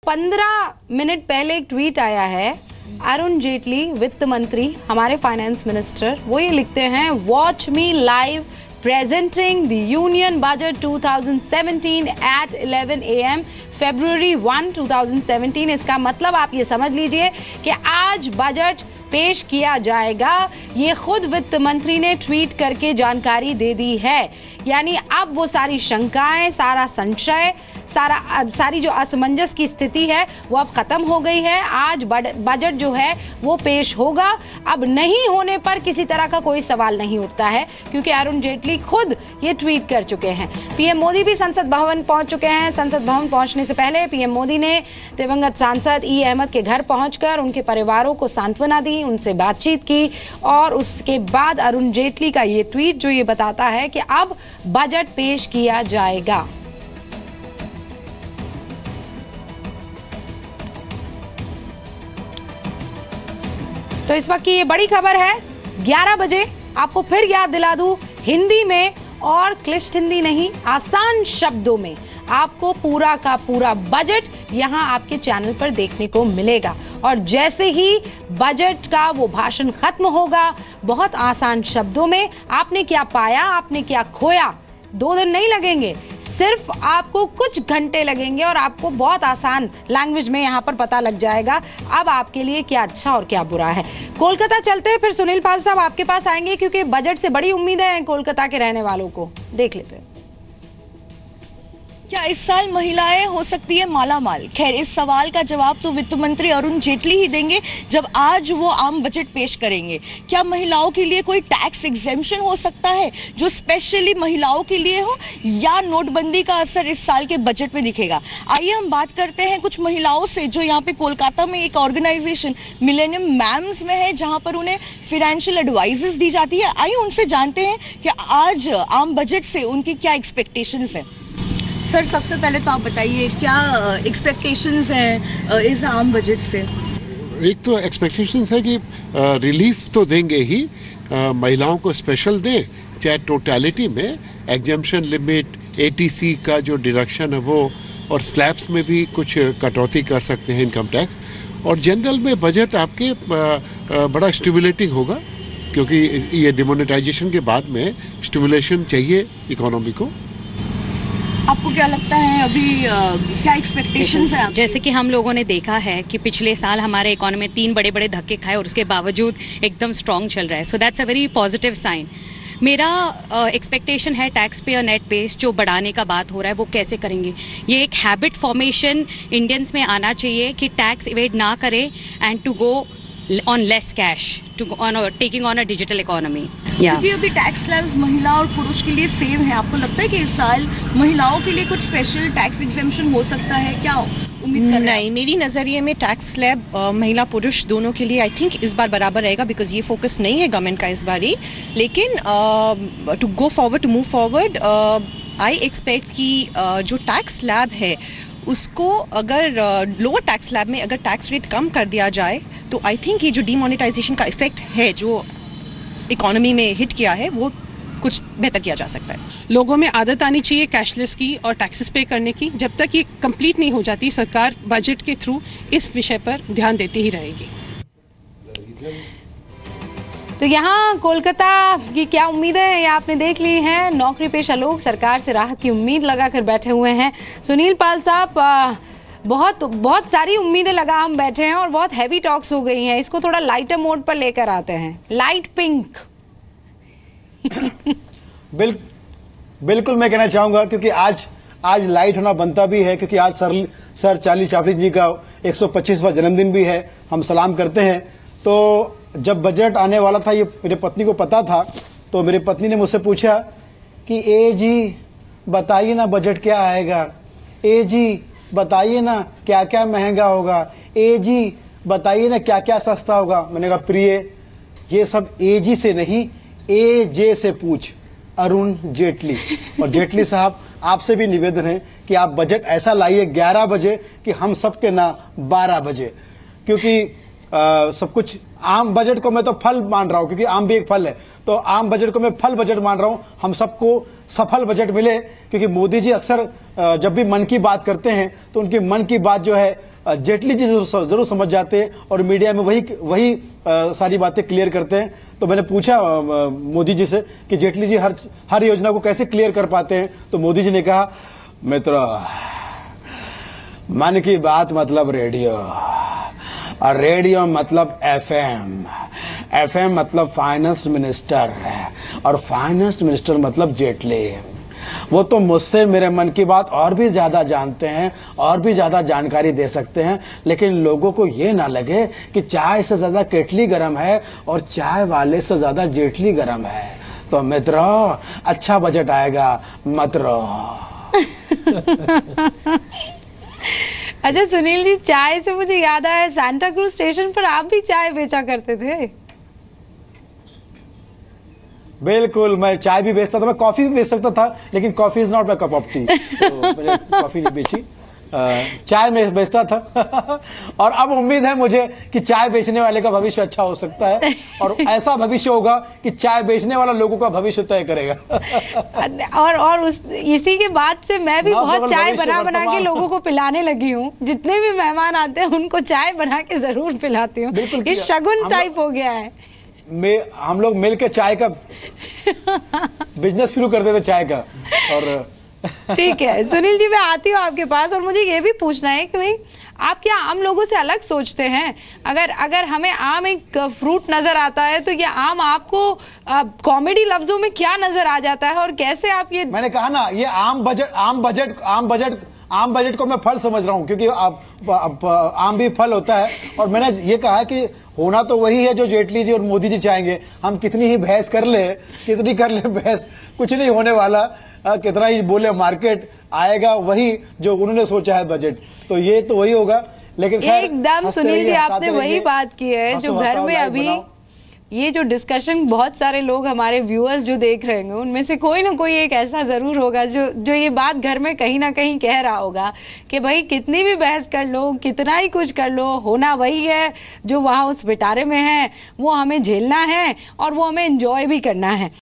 15 minute पहले एक tweet आया है, अरुण जेटली वित्त मंत्री, हमारे फाइनेंस मिनिस्टर, वो ये लिखते हैं, watch me live presenting the union budget 2017 at 11 AM February 1, 2017। इसका मतलब आप ये समझ लीजिए कि आज बजट पेश किया जाएगा। ये खुद वित्त मंत्री ने ट्वीट करके जानकारी दे दी है। यानी अब वो सारी शंकाएं, सारा संशय, सारी जो असमंजस की स्थिति है वो अब खत्म हो गई है। आज बजट जो है वो पेश होगा। अब नहीं होने पर किसी तरह का कोई सवाल नहीं उठता है, क्योंकि अरुण जेटली खुद ये ट्वीट कर चुके हैं। पीएम मोदी भी संसद भवन पहुंच चुके हैं। संसद भवन पहुंचने से पहले पीएम मोदी ने दिवंगत सांसद ई अहमद के घर पहुंचकर उनके परिवारों को सांत्वना दी, उनसे बातचीत की, और उसके बाद अरुण जेटली का ये ट्वीट जो ये बताता है कि अब बजट पेश किया जाएगा। तो इस वक्त की ये बड़ी खबर है। 11 बजे आपको फिर याद दिला दूं, हिंदी में, और क्लिष्ट हिंदी नहीं, आसान शब्दों में आपको पूरा का पूरा बजट यहां आपके चैनल पर देखने को मिलेगा। और जैसे ही बजट का वो भाषण खत्म होगा, बहुत आसान शब्दों में आपने क्या पाया, आपने क्या खोया, 2 दिन नहीं लगेंगे, सिर्फ आपको कुछ घंटे लगेंगे और आपको बहुत आसान लैंग्वेज में यहाँ पर पता लग जाएगा अब आपके लिए क्या अच्छा और क्या बुरा है। कोलकाता चलते हैं, फिर सुनील पाल साहब आपके पास आएंगे, क्योंकि बजट से बड़ी उम्मीदें हैं कोलकाता के रहने वालों को। देख लेते हैं। क्या इस साल महिलाएं हो सकती है माला माल? खैर, इस सवाल का जवाब तो वित्त मंत्री अरुण जेटली ही देंगे जब आज वो आम बजट पेश करेंगे। क्या महिलाओं के लिए कोई टैक्स एग्जेम्पशन हो सकता है जो स्पेशली महिलाओं के लिए हो, या नोटबंदी का असर इस साल के बजट में दिखेगा? आइए हम बात करते हैं कुछ महिलाओं से जो यहाँ पे कोलकाता में एक ऑर्गेनाइजेशन मिलेनियम मैम्स में है, जहाँ पर उन्हें फाइनेंशियल एडवाइजेस दी जाती है। आइए उनसे जानते हैं कि आज आम बजट से उनकी क्या एक्सपेक्टेशंस हैं। सर, सबसे पहले तो आप बताइए क्या एक्सपेक्टेशंस हैं इस आम बजट से? एक तो एक्सपेक्टेशंस है कि रिलीफ तो देंगे ही, महिलाओं को स्पेशल दें, चाहे टोटलिटी में एग्जेम्पशन लिमिट, एटीसी का जो डिडक्शन है वो, और स्लैब्स में भी कुछ कटौती कर सकते हैं इनकम टैक्स। और जनरल में बजट आपके बड़ा स्टिमुलेटिंग होगा, क्योंकि ये डिमोनेटाइजेशन के बाद में स्टिमुलेशन चाहिए इकोनॉमी को। आपको क्या लगता है अभी क्या एक्सपेक्टेशंस हैं? जैसे कि हम लोगों ने देखा है कि पिछले साल हमारे इकोनॉमी में 3 बड़े बड़े धक्के खाए और उसके बावजूद एकदम स्ट्रॉन्ग चल रहा है। So that's a very positive sign. मेरा एक्सपेक्टेशन है टैक्स पे और नेट बेस जो बढ़ाने का बात हो रहा है वो कैसे करेंगे। ये एक हैबिट फॉर्मेशन इंडियंस में आना चाहिए कि टैक्स इवेड ना करें and to go on less cash to on taking on a digital economy। क्योंकि अभी टैक्स स्लैब्स महिला और पुरुष के लिए सेम है। आपको लगता है कि इस साल महिलाओं के लिए कुछ स्पेशल टैक्स एग्जेम्पशन हो सकता है? क्या उम्मीद कर रहे हैं? नहीं, मेरी नज़रिए में टैक्स स्लैब महिला पुरुष दोनों के लिए आई थिंक इस बार बराबर रहेगा, बिकॉज ये फोकस नहीं है गवर्नमेंट का इस बार ही। लेकिन to go forward, to move forward, I expect कि जो टैक्स स्लैब है उसको अगर लोअर टैक्स स्लैब में अगर टैक्स रेट कम कर दिया जाए तो आई थिंक ये जो डीमोनेटाइजेशन का इफेक्ट है जो इकोनॉमी में हिट किया है वो कुछ बेहतर किया जा सकता है। लोगों में आदत आनी चाहिए कैशलेस की और टैक्सेस पे करने की। जब तक ये कंप्लीट नहीं हो जाती, सरकार बजट के थ्रू इस विषय पर ध्यान देती ही रहेगी। तो यहाँ कोलकाता की क्या उम्मीदें हैं ये आपने देख ली हैं। नौकरी पेशा लोग सरकार से राहत की उम्मीद लगाकर बैठे हुए हैं। सुनील पाल साहब, बहुत सारी उम्मीदें लगा हम बैठे हैं और बहुत हैवी टॉक्स हो गई हैं। इसको थोड़ा लाइटर मोड पर लेकर आते हैं, लाइट पिंक। बिल्कुल मैं कहना चाहूंगा, क्योंकि आज लाइट होना बनता भी है, क्योंकि आज सर चार्ली चैपलिन जी का 125वां जन्मदिन भी है। हम सलाम करते हैं। तो जब बजट आने वाला था, ये मेरी पत्नी को पता था, तो मेरी पत्नी ने मुझसे पूछा कि ए जी बताइए ना बजट क्या आएगा, ए जी बताइए ना क्या क्या महंगा होगा, ए जी बताइए ना क्या क्या सस्ता होगा। मैंने कहा प्रिय, ये सब ए जी से नहीं, ए जे से पूछ, अरुण जेटली। और जेटली साहब, आपसे भी निवेदन है कि आप बजट ऐसा लाइए 11 बजे कि हम सबके ना 12 बजे, क्योंकि सब कुछ आम बजट को मैं तो फल मान रहा हूं, क्योंकि आम भी एक फल है। तो आम बजट को मैं फल बजट मान रहा हूं। हम सबको सफल बजट मिले, क्योंकि मोदी जी अक्सर जब भी मन की बात करते हैं तो उनकी मन की बात जो है जेटली जी जरूर समझ जाते हैं और मीडिया में वही सारी बातें क्लियर करते हैं। तो मैंने पूछा मोदी जी से कि जेटली जी हर योजना को कैसे क्लियर कर पाते हैं, तो मोदी जी ने कहा, मित्रों, मन की बात मतलब रेडियो, और रेडियो मतलब एफएम मतलब फाइनेंस मिनिस्टर, और फाइनेंस मिनिस्टर मतलब जेटली। वो तो मुझसे मेरे मन की बात और भी ज़्यादा जानते हैं, और भी ज़्यादा जानकारी दे सकते हैं, लेकिन लोगों को ये ना लगे कि चाय से ज़्यादा केटली गर्म है और चाय वाले से ज़्यादा जेटली गर्म है। तो मित्रों, अच्छा बजट आएगा, मत रहो। अच्छा सुनील जी, चाय से मुझे याद आया, सांता क्रूज स्टेशन पर आप भी चाय बेचा करते थे। बिल्कुल, मैं चाय भी बेचता था, मैं कॉफी भी बेच सकता था, लेकिन coffee is not my cup of tea, तो मैंने कॉफी नहीं बेची, चाय में बेचता था। और अब उम्मीद है मुझे कि चाय बेचने वाले का भविष्य अच्छा हो सकता है, और ऐसा भविष्य होगा कि चाय बेचने वाला लोगों का भविष्य तय करेगा। और इसी के बाद से मैं भी बहुत चाय बना के लोगों को पिलाने लगी हूँ। जितने भी मेहमान आते हैं उनको चाय बना के जरूर पिलाती हूँ। ये शगुन टाइप हो गया है। हम लोग मिलकर चाय का बिजनेस शुरू कर देते, चाय का। और ठीक है सुनील जी, मैं आती हूँ आपके पास, और मुझे ये भी पूछना है कि भाई आप क्या आम लोगों से अलग सोचते हैं? अगर हमें आम एक फ्रूट नजर आता है, तो ये आम आपको कॉमेडी लफ्जों में क्या नजर आ जाता है, और कैसे आप ये? मैंने कहा ना, ये आम बजट को मैं फल समझ रहा हूँ, क्योंकि आम भी फल होता है। और मैंने ये कहा कि होना तो वही है जो जेटली जी और मोदी जी चाहेंगे। हम कितनी ही बहस कर ले बहस, कुछ नहीं होने वाला। कितना ही बोले, मार्केट आएगा वही जो उन्होंने सोचा है बजट, तो ये तो वही होगा। लेकिन एकदम सुनील जी, आपने वही बात की है जो घर में अभी ये जो डिस्कशन बहुत सारे लोग हमारे व्यूअर्स जो देख रहे होंगे, उनमें से कोई ना कोई एक ऐसा जरूर होगा जो ये बात घर में कहीं ना कहीं कह रहा होगा कि भाई कितनी भी बहस कर लो, कितना ही कुछ कर लो, होना वही है जो वहाँ उस पिटारे में है, वो हमें झेलना है और वो हमें एंजॉय भी करना है।